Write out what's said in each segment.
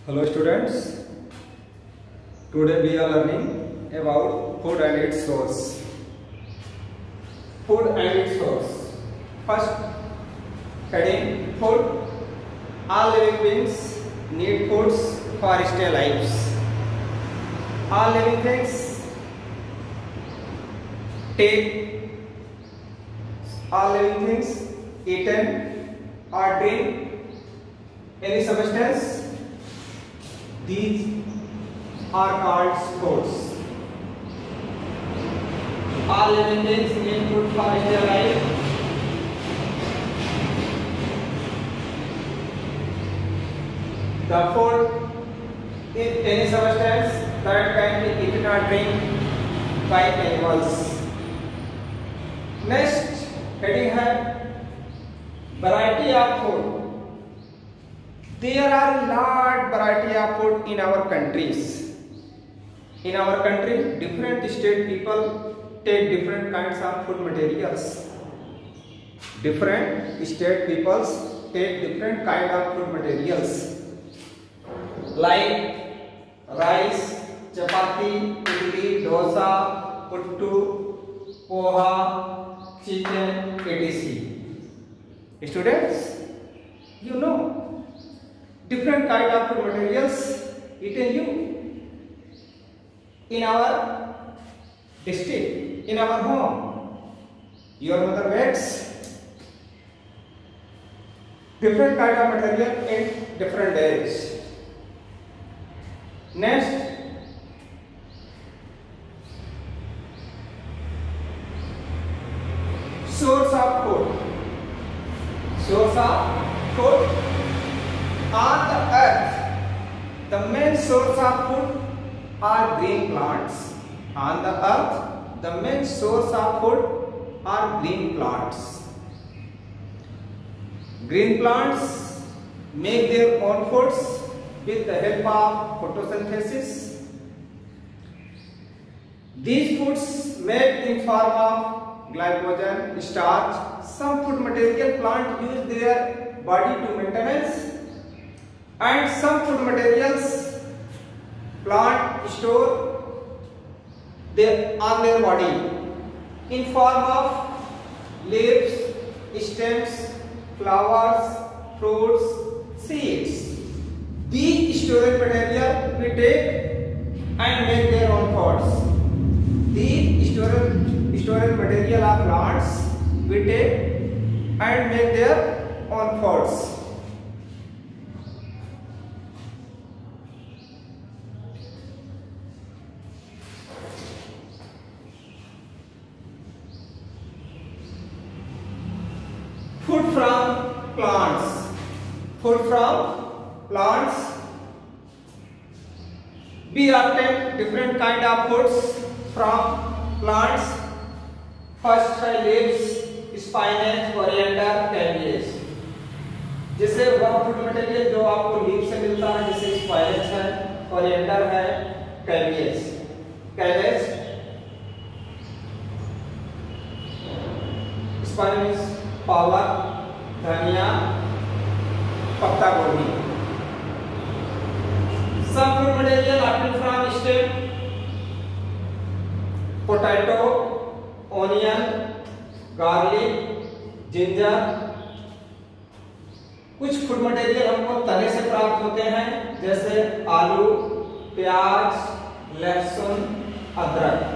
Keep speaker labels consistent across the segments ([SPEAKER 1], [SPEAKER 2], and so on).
[SPEAKER 1] Hello students, today we are learning about food and its source. Food and its source. First heading, food. All living beings need foods for stay lives. All living things eaten or drink any substance. These are called foods. All living things need food for their life. The food is any substance that can be eaten or drink by animals. Next heading है variety of food. There are large variety of food in our countries. In our country, different state people take different kinds of food materials. Different state peoples take different kind of food materials. Like rice, chapati, idli, dosa, puttu, poha, chicken, etc. Students, you know different kind of food materials eaten in our district, in our home. Your mother makes different kind of material in different days. Next, source of food. Source of food. On the earth, the main source of food are green plants. On the earth, the main source of food are green plants. Green plants make their own foods with the help of photosynthesis. These foods made in form of glycogen, starch. Some food material plant use their body to maintenance, and some food materials plant store on their body in form of leaves, stems, flowers, fruits, seeds. These storage material we take and make their own foods. These storage material of plants we take and make their own foods. Food from plants. Food from plants. We obtain different kind of foods from plants. First है leaves, spinach, coriander, cabbage. जैसे वह food material जो आपको leaf से मिलता है, जैसे स्पाइनच है, कोरिएंडर है, कैबेज. कैबेज, स्पाइनच, पालक, धनिया, पत्ता गोभी. Some food material obtained from stem: potato, onion, garlic, ginger. कुछ फूड मटेरियल हमको तने से प्राप्त होते हैं, जैसे आलू, प्याज, लहसुन, अदरक.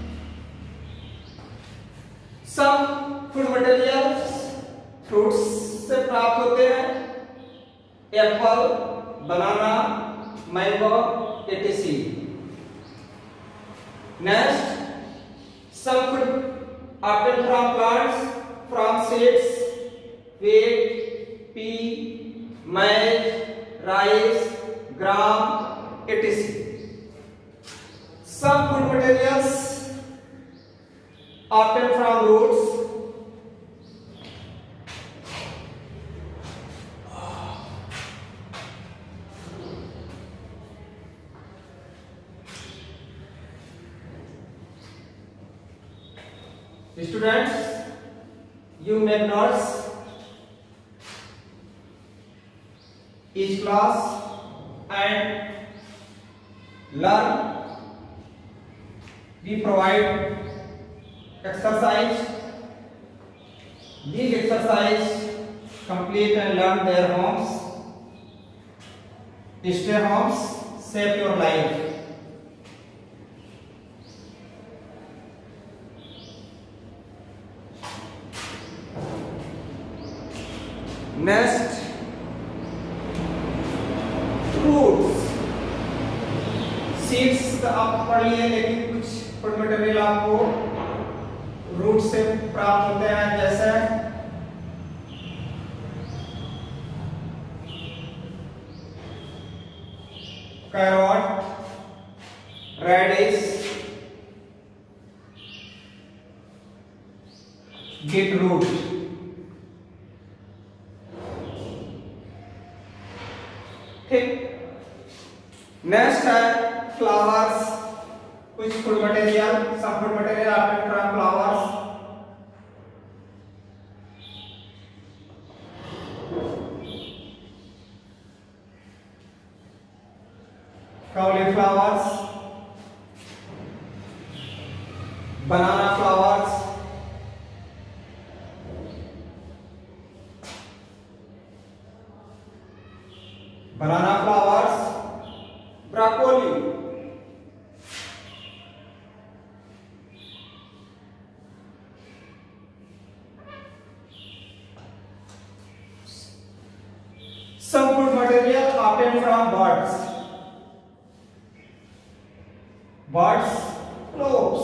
[SPEAKER 1] Some फूड मटेरियल्स फ्रूट्स से प्राप्त होते हैं, apple, banana, mango, etc. Next, some food obtained from plants, from seeds, wheat, pea, maize, rice, gram, etc. Some food materials obtained from roots. Students, you make notes. Each class and learn. We provide exercise. These exercise complete and learn their homes. Stay homes, save your life. Next, fruits. Seeds आप पढ़ लिए, लेकिन कुछ food material आपको root से प्राप्त होते हैं, जैसे कैरोट, रेडिश, बीटरूट। ठीक। नेक्स्ट है फ्लावर्स। कुछ food material, some food material are from flowers. Cauliflowers, banana flowers, broccoli, some food material obtained from birds. Birds, cloves.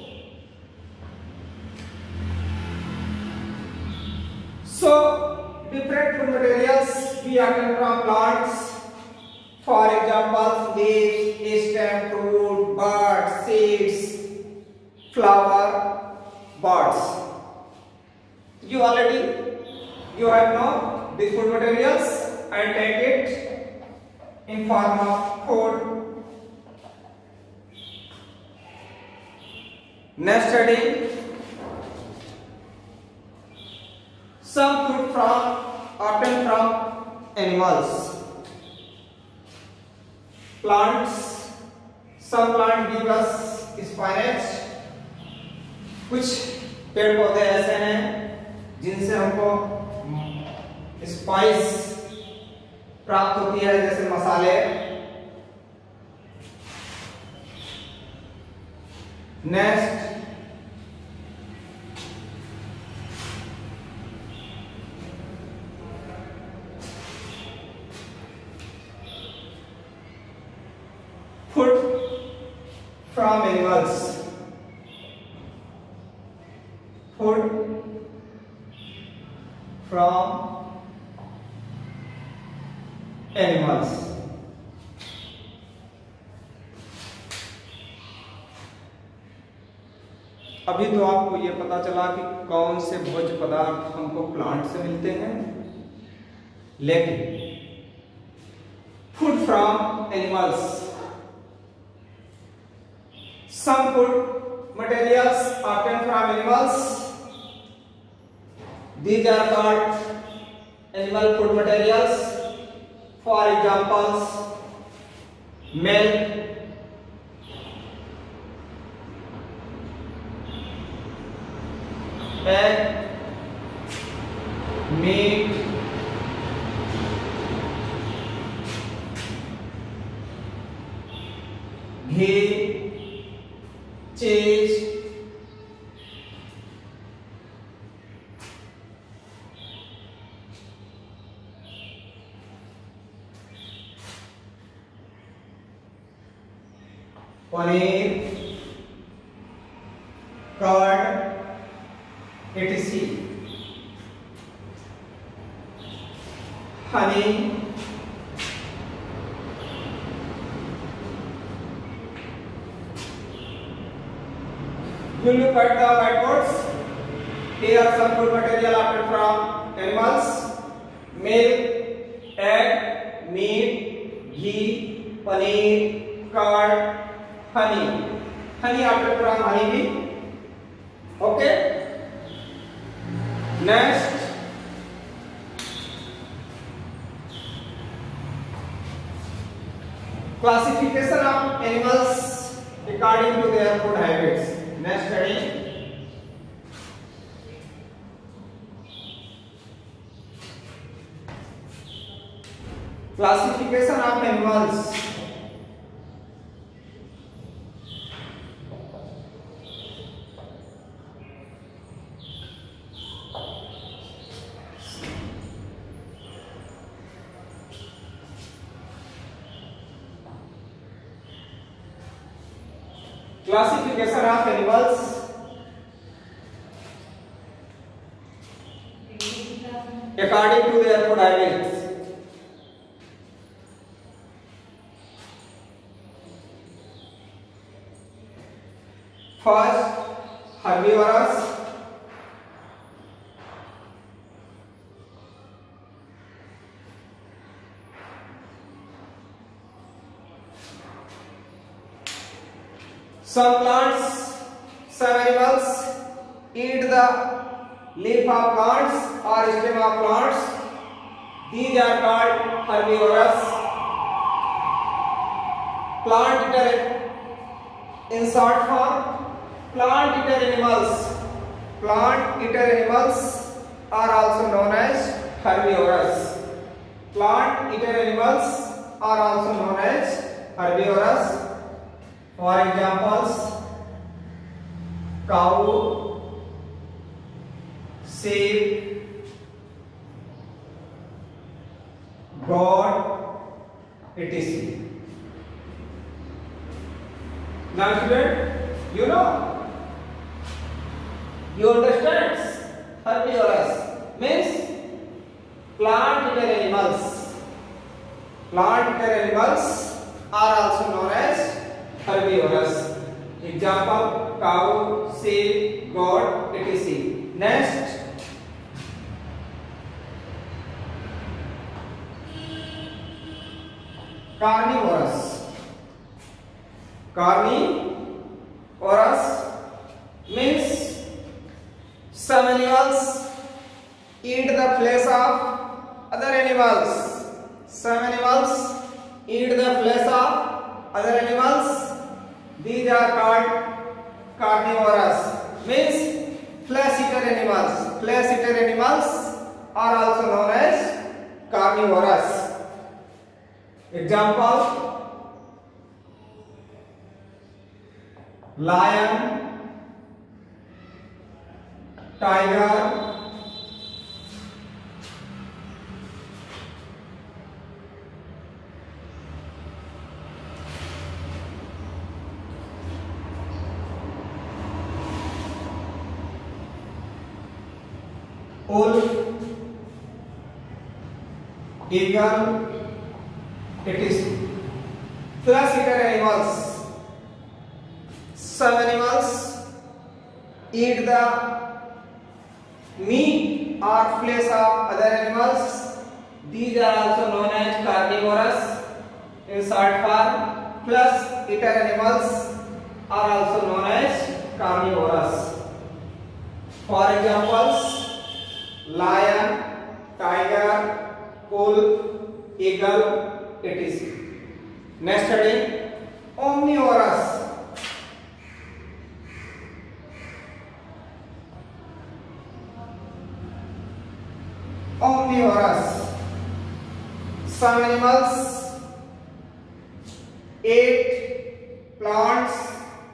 [SPEAKER 1] So different food materials we obtain from plants. For example, leaves, stem, fruit, buds, seeds, flower, buds. You have known these food materials and take it in form of food. Next study, some food obtained from animals. Plants, some plants give us spinach. कुछ पेड़ पौधे ऐसे हैं जिनसे हमको spice प्राप्त होती है, जैसे मसाले। Next, food from animals. Food from animals. अभी तो आपको ये पता चला कि कौन से भोज्य पदार्थ हमको प्लांट से मिलते हैं, लेकिन food from animals, some food materials obtained from animals. These are called animal food materials. For examples, milk, egg, meat, ghee, cheese, paneer, curd, etc. Honey, you look at the whiteboards. Here are some food material obtained from animals: milk, egg, meat, ghee, paneer, curd, honey. Honey obtained from honey bee. Okay. Next, Classification of animals according to their food habits. Next heading. Classification of animals. Classification of animals according to their food habits. First, herbivorous. Some plants, some animals eat the leaf of plants or stem of plants. These are called herbivorous. Plant eater in short form, plant eater animals. Plant eater animals are also known as herbivorous. Plant eater animals are also known as herbivorous. For examples, cow, sheep, goat, etc. Now student, you know, you understand herbivorous means plant eater animals. Plant eater animals are also known as herbivorous. Example, cow, sheep, goat, etc. Next, carnivorous. Carnivorous means some animals eat the flesh of other animals. Some animals eat the flesh of other animals. These are called carnivorous. Means flesh eater animals. Flesh eater animals are also known as carnivorous. Example, lion, tiger, wolf, eagle, etc. Flesh eater animals. Some animals eat the meat or flesh of other animals. These are also known as carnivorous. In short form, flesh eater animals are also known as carnivorous. For examples, lion, tiger, wolf, eagle, etc. Next heading, omnivorous. Omnivorous. Some animals eat plants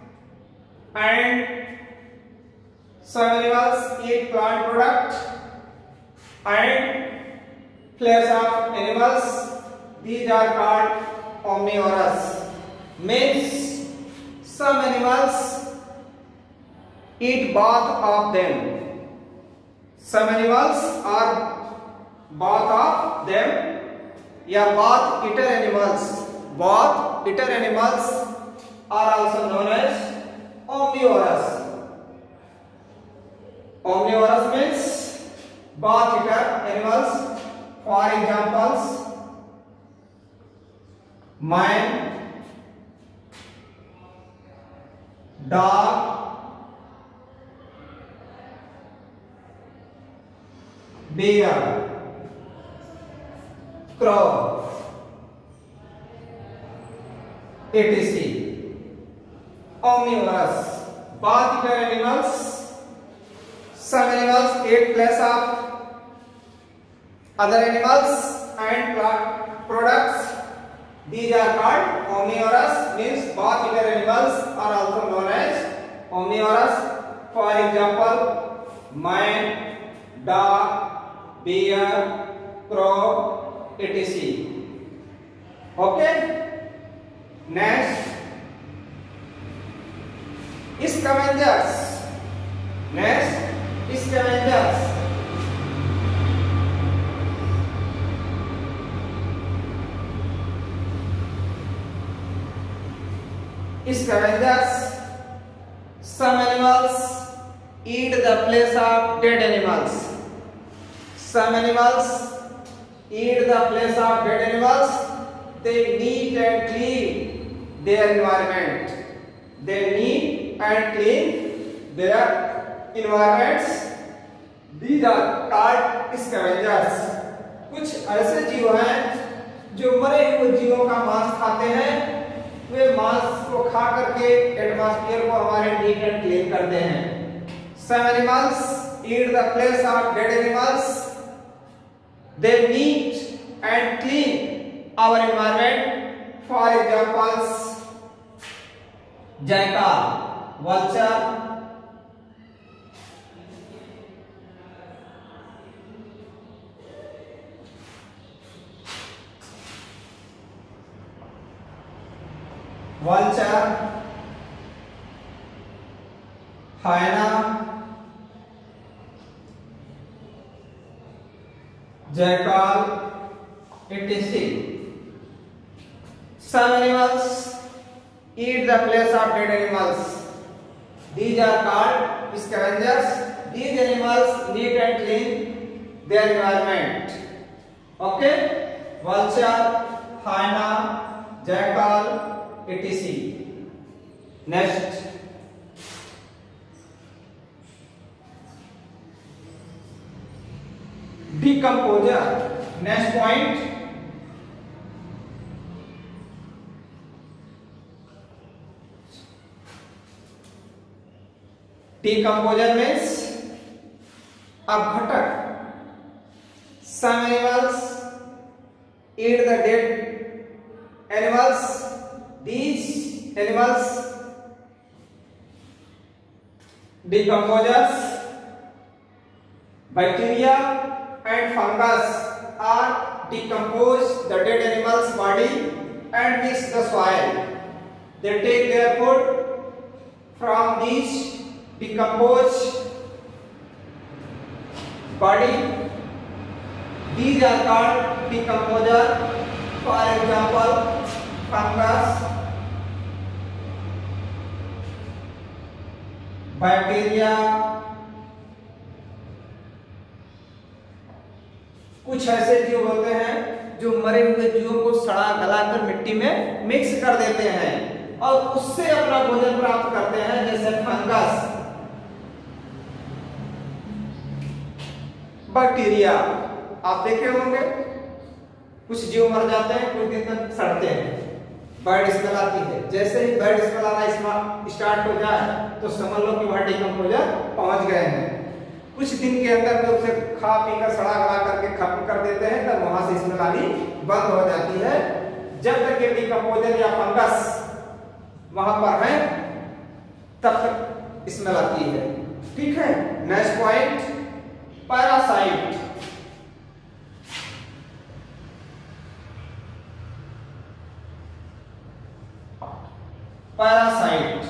[SPEAKER 1] and some animals eat plant product and flesh of animals. These are called omnivorous. Means some animals eat both of them. Some animals are both of them, या both eater animals. Both eater animals are also known as omnivorous. Omnivorous means both eater animals. For examples, man, dog, bear, crow. etc. Omnivorous, bath-eater animals. Some animals eat flesh of other animals and plant products. These are called omnivorous, means bath-eater animals are also known as omnivorous. For example, man, dog, bear, crow, etc. Okay. Next, scavengers. Next, scavengers. Scavengers. Some animals eat the flesh of dead animals. Some animals eat the flesh of dead animals. They neat and clean their environment. They neat and clean their environments. These are called scavengers. कुछ ऐसे जीव हैं जो मरे हुए जीवों का मांस खाते हैं। वे मांस को खा करके एटमॉस्फेयर को हमारे नीट एंड क्लीन करते हैं। Some animals eat the flesh of dead animals. They neat and clean our environment. For examples, jackal, vulture, hyena, jackal, etc. Some animals eat the flesh of dead animals. These are called scavengers. These animals neat and clean their environment. Okay? Vulture, hyena, jackal, etc. Next, decomposer. Next point, decomposer means अपघटक. Some animals eat the dead animals. These animals, decomposers, bacteria and fungus are decompose the dead animal's body and mix the soil. They take their food from these decomposed body. These are called decomposer. For example, fungus, bacteria. कुछ ऐसे जीव होते हैं जो मरे हुए जीवों को सड़ा गलाकर मिट्टी में मिक्स कर देते हैं और उससे अपना भोजन प्राप्त करते हैं, जैसे फंगस, बैक्टीरिया. आप देखे होंगे कुछ जीव मर जाते हैं, कुछ दिन तक सड़ते हैं, बैड स्मेल आती है. जैसे ही बैड स्मेल आना स्टार्ट हो जाए तो समझ लो कि वहां डिकम्पोजर पहुंच गए हैं. कुछ दिन के अंदर में उसे खा पी कर सड़ा गला करके खत्म कर देते हैं, तब वहां से स्मेल आनी बंद हो जाती है. जब तक ये डिकम्पोजर या फंगस वहां पर है तब तक स्मेल आती है. ठीक है. Next point, parasite. Parasite.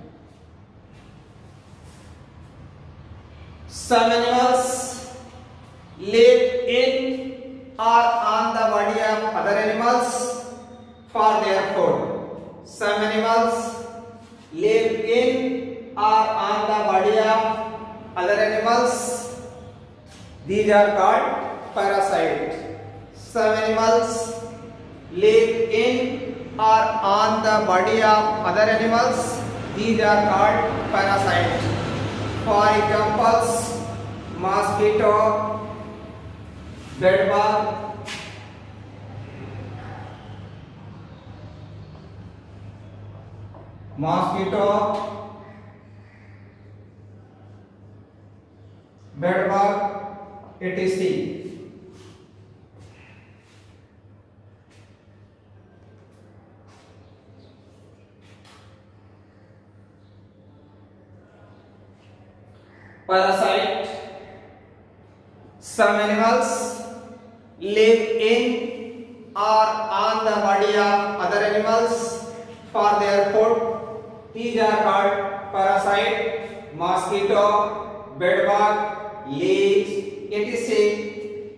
[SPEAKER 1] Some animals live in or on the body of other animals for their food. Some animals live in or on the body of other animals. These are called parasite. Some animals live in or on the body of other animals. These are called parasites. For examples, mosquito, bedbug, mosquito, bedbug, etc. Parasite. Some animals live in or on the body of other animals for their food. These are called parasite. Mosquito, bedbug, leaves, etc.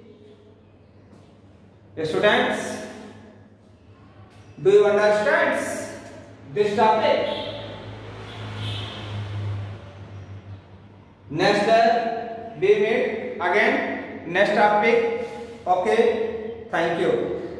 [SPEAKER 1] Students, do you understand this topic? Next we meet again next topic. Okay, thank you.